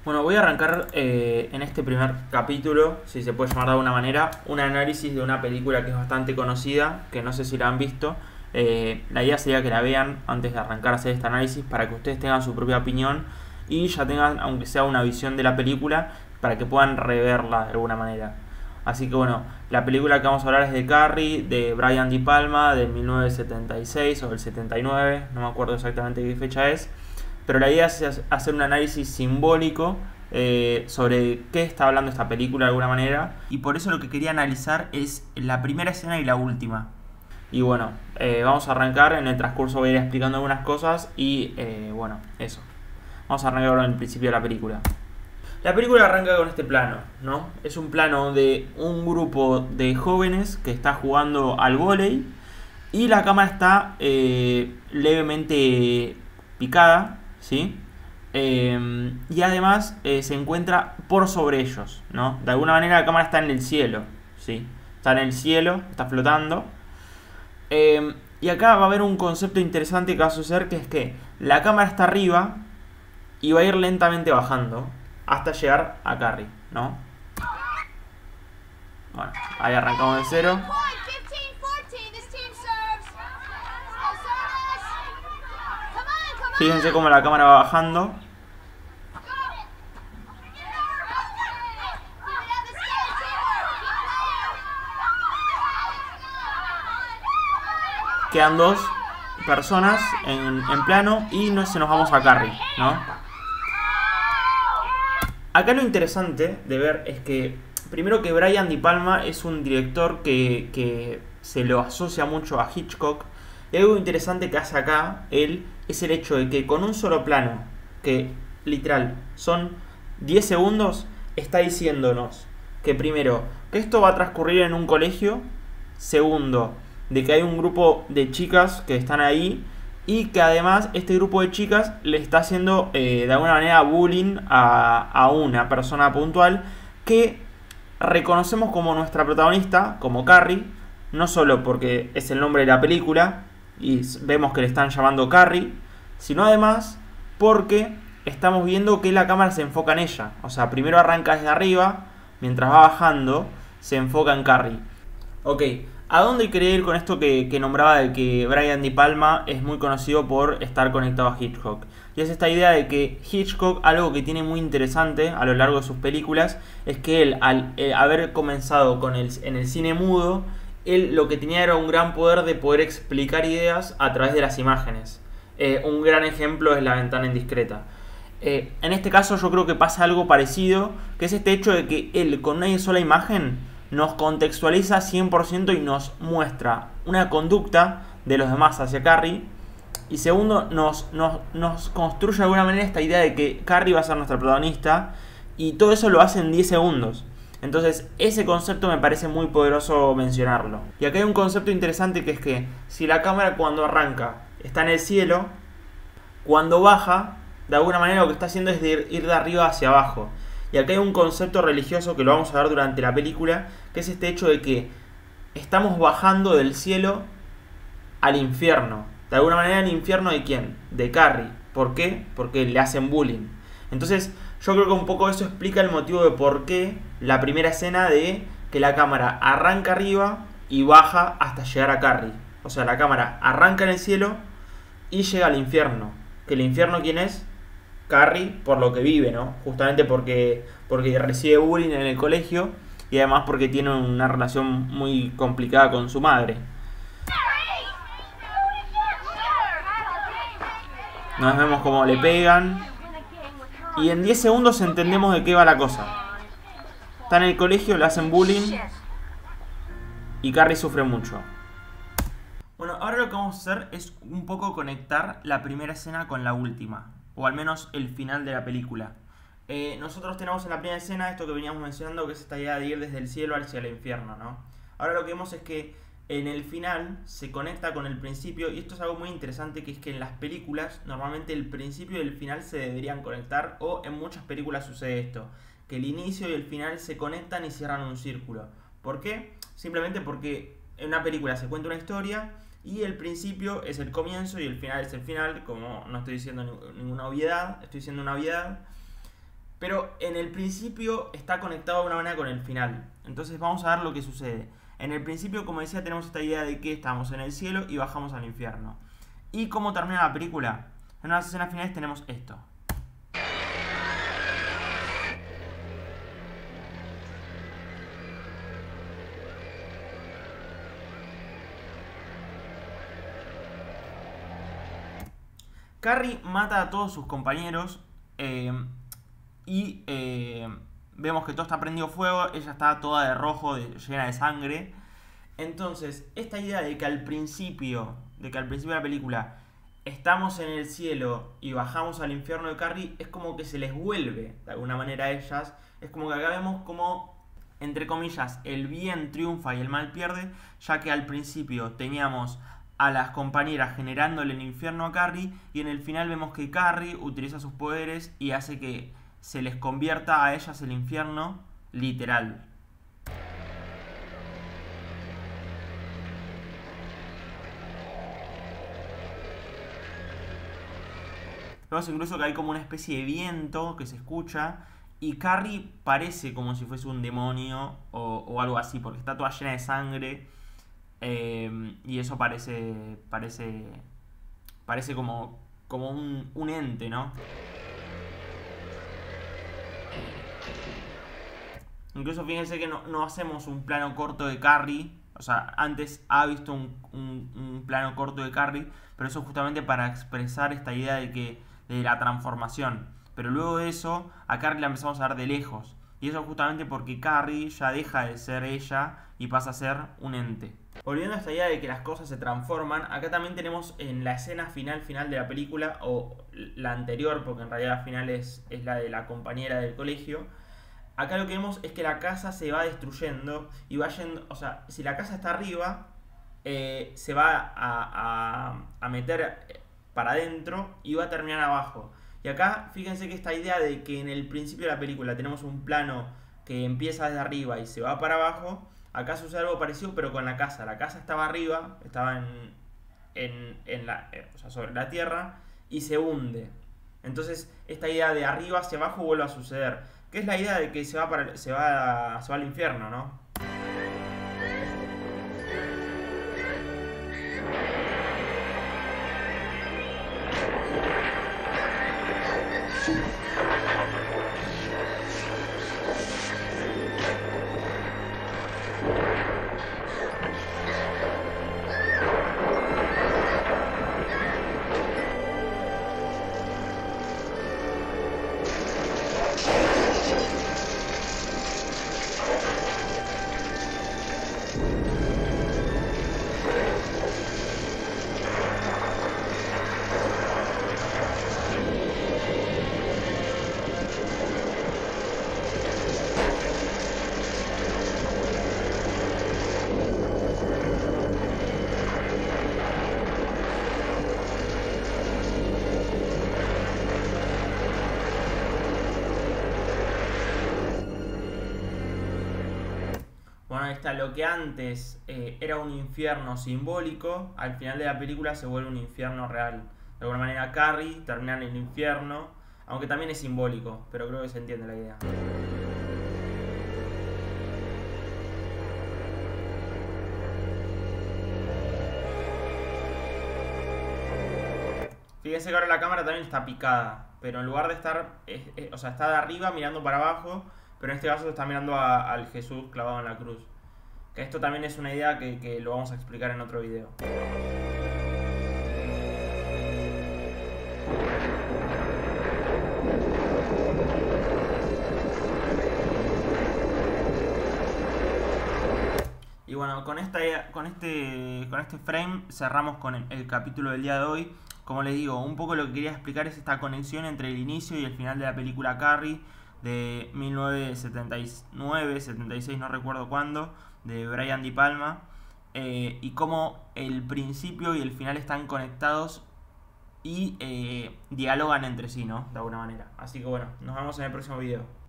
Bueno, voy a arrancar en este primer capítulo, si se puede llamar de alguna manera, un análisis de una película que es bastante conocida, que no sé si la han visto. La idea sería que la vean antes de arrancar a hacer este análisis para que ustedes tengan su propia opinión y ya tengan, aunque sea una visión de la película, para que puedan reverla de alguna manera. Así que bueno, la película que vamos a hablar es de Carrie, de Brian De Palma, de 1976 o del 79, no me acuerdo exactamente qué fecha es. Pero la idea es hacer un análisis simbólico sobre qué está hablando esta película de alguna manera. Y por eso lo que quería analizar es la primera escena y la última. Y bueno, vamos a arrancar. En el transcurso voy a ir explicando algunas cosas. Y bueno, eso. Vamos a arrancar ahora en el principio de la película. La película arranca con este plano, ¿no? Es un plano de un grupo de jóvenes que está jugando al vóley. Y la cámara está levemente picada, ¿sí? Y además se encuentra por sobre ellos, ¿no? De alguna manera la cámara está en el cielo, ¿sí? Está en el cielo, está flotando. Y acá va a haber un concepto interesante que va a suceder, que es que la cámara está arriba y va a ir lentamente bajando hasta llegar a Carrie, ¿no? Bueno, ahí arrancamos de cero. Fíjense cómo la cámara va bajando. Quedan dos personas en plano y se nos vamos a Carrie, ¿no? Acá lo interesante de ver es que, primero, que Brian De Palma es un director que se lo asocia mucho a Hitchcock. Y algo interesante que hace acá él es el hecho de que con un solo plano, que literal son 10 segundos, está diciéndonos que primero, que esto va a transcurrir en un colegio. Segundo, de que hay un grupo de chicas que están ahí y que además este grupo de chicas le está haciendo de alguna manera bullying a una persona puntual que reconocemos como nuestra protagonista, como Carrie, no solo porque es el nombre de la película y vemos que le están llamando Carrie, sino además porque estamos viendo que la cámara se enfoca en ella. O sea, primero arranca desde arriba, mientras va bajando se enfoca en Carrie. Ok, ¿a dónde quería ir con esto que nombraba de que Brian De Palma es muy conocido por estar conectado a Hitchcock? Y es esta idea de que Hitchcock, algo que tiene muy interesante a lo largo de sus películas, es que él, al haber comenzado en el cine mudo, él lo que tenía era un gran poder de poder explicar ideas a través de las imágenes. Un gran ejemplo es La ventana indiscreta. En este caso yo creo que pasa algo parecido, que es este hecho de que él con una sola imagen nos contextualiza 100% y nos muestra una conducta de los demás hacia Carrie. Y segundo, nos construye de alguna manera esta idea de que Carrie va a ser nuestra protagonista. Y todo eso lo hace en 10 segundos. Entonces ese concepto me parece muy poderoso mencionarlo. Y acá hay un concepto interesante, que es que si la cámara cuando arranca está en el cielo, cuando baja, de alguna manera lo que está haciendo es ir de arriba hacia abajo. Y acá hay un concepto religioso que lo vamos a ver durante la película, que es este hecho de que estamos bajando del cielo al infierno. De alguna manera, ¿el infierno de quién? De Carrie. ¿Por qué? Porque le hacen bullying. Entonces yo creo que un poco eso explica el motivo de por qué la primera escena de que la cámara arranca arriba y baja hasta llegar a Carrie. O sea, la cámara arranca en el cielo y llega al infierno. ¿Que el infierno quién es? Carrie, por lo que vive, ¿no? Justamente porque recibe bullying en el colegio y además porque tiene una relación muy complicada con su madre. Nos vemos cómo le pegan. Y en 10 segundos entendemos de qué va la cosa. Está en el colegio, le hacen bullying y Carrie sufre mucho. Bueno, ahora lo que vamos a hacer es un poco conectar la primera escena con la última, o al menos el final de la película. Nosotros tenemos en la primera escena esto que veníamos mencionando, que es esta idea de ir desde el cielo hacia el infierno, ¿no? Ahora lo que vemos es que en el final se conecta con el principio, y esto es algo muy interesante, que es que en las películas normalmente el principio y el final se deberían conectar, o en muchas películas sucede esto, que el inicio y el final se conectan y cierran un círculo. ¿Por qué? Simplemente porque en una película se cuenta una historia y el principio es el comienzo y el final es el final. Como no estoy diciendo ninguna obviedad, estoy diciendo una obviedad. Pero en el principio está conectado de una manera con el final. Entonces vamos a ver lo que sucede. En el principio, como decía, tenemos esta idea de que estamos en el cielo y bajamos al infierno. ¿Y cómo termina la película? En unas escenas finales tenemos esto. Carrie mata a todos sus compañeros y vemos que todo está prendido fuego, ella está toda de rojo, llena de sangre. Entonces, esta idea de que al principio de la película estamos en el cielo y bajamos al infierno de Carrie, es como que se les vuelve de alguna manera a ellas. Es como que acá vemos como, entre comillas, el bien triunfa y el mal pierde, ya que al principio teníamos a las compañeras generándole el infierno a Carrie, y en el final vemos que Carrie utiliza sus poderes y hace que se les convierta a ellas el infierno literal. Vemos incluso que hay como una especie de viento que se escucha y Carrie parece como si fuese un demonio o algo así, porque está toda llena de sangre. Y eso parece como un ente, ¿no? Incluso fíjense que no hacemos un plano corto de Carrie. O sea, antes ha visto un plano corto de Carrie, pero eso justamente para expresar esta idea de la transformación. Pero luego de eso, a Carrie la empezamos a ver de lejos. Y eso justamente porque Carrie ya deja de ser ella y pasa a ser un ente. Volviendo a esta idea de que las cosas se transforman, acá también tenemos en la escena final de la película, o la anterior, porque en realidad la final es la de la compañera del colegio. Acá lo que vemos es que la casa se va destruyendo y va yendo, o sea, si la casa está arriba, se va a meter para adentro y va a terminar abajo. Y acá fíjense que esta idea de que en el principio de la película tenemos un plano que empieza desde arriba y se va para abajo, acá sucede algo parecido pero con la casa. La casa estaba arriba, estaba o sea, sobre la tierra y se hunde. Entonces esta idea de arriba hacia abajo vuelve a suceder, que es la idea de que se va al infierno, ¿no? Bueno, ahí está, lo que antes era un infierno simbólico, al final de la película se vuelve un infierno real. De alguna manera Carrie termina en el infierno, aunque también es simbólico, pero creo que se entiende la idea. Fíjense que ahora la cámara también está picada, pero en lugar de estar, o sea, está de arriba mirando para abajo, pero en este caso está mirando al Jesús clavado en la cruz. Que esto también es una idea que lo vamos a explicar en otro video. Y bueno, con este frame cerramos con el capítulo del día de hoy. Como les digo, un poco lo que quería explicar es esta conexión entre el inicio y el final de la película Carrie de 1979, 76, no recuerdo cuándo, de Brian De Palma, y cómo el principio y el final están conectados y dialogan entre sí, ¿no? De alguna manera. Así que bueno, nos vemos en el próximo video.